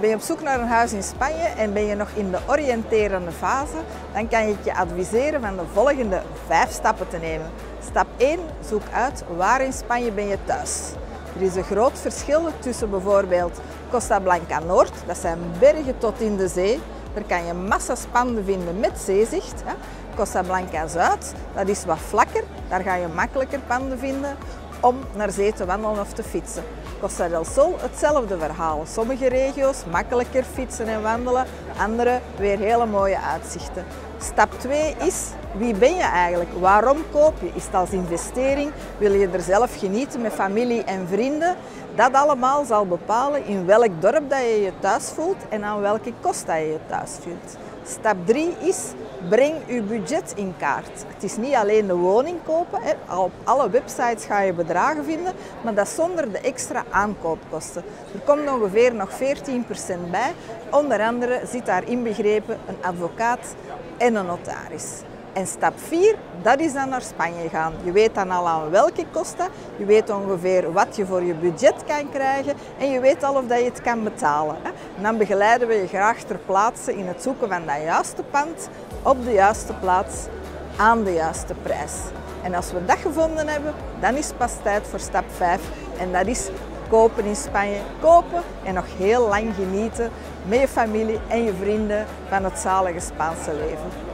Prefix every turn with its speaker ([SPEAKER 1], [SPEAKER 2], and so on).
[SPEAKER 1] Ben je op zoek naar een huis in Spanje en ben je nog in de oriënterende fase, dan kan ik je adviseren van de volgende 5 stappen te nemen. Stap 1, zoek uit waar in Spanje ben je thuis. Er is een groot verschil tussen bijvoorbeeld Costa Blanca Noord, dat zijn bergen tot in de zee. Daar kan je massa's panden vinden met zeezicht. Costa Blanca Zuid, dat is wat vlakker, daar ga je makkelijker panden vinden om naar zee te wandelen of te fietsen. Costa del Sol, hetzelfde verhaal. Sommige regio's makkelijker fietsen en wandelen, andere weer hele mooie uitzichten. Stap 2 is, wie ben je eigenlijk? Waarom koop je? Is het als investering? Wil je er zelf genieten met familie en vrienden? Dat allemaal zal bepalen in welk dorp dat je je thuis voelt en aan welke kost dat je je thuis voelt. Stap 3 is, breng je budget in kaart. Het is niet alleen de woning kopen. Op alle websites ga je bedragen vinden, maar dat zonder de extra aankoopkosten. Er komt ongeveer nog 14% bij. Onder andere zit daar inbegrepen een advocaat en een notaris. En stap 4, dat is dan naar Spanje gaan. Je weet dan al aan welke kosten, je weet ongeveer wat je voor je budget kan krijgen en je weet al of dat je het kan betalen. En dan begeleiden we je graag ter plaatse in het zoeken van dat juiste pand, op de juiste plaats, aan de juiste prijs. En als we dat gevonden hebben, dan is het pas tijd voor stap 5 en dat is kopen in Spanje. Kopen en nog heel lang genieten met je familie en je vrienden van het zalige Spaanse leven.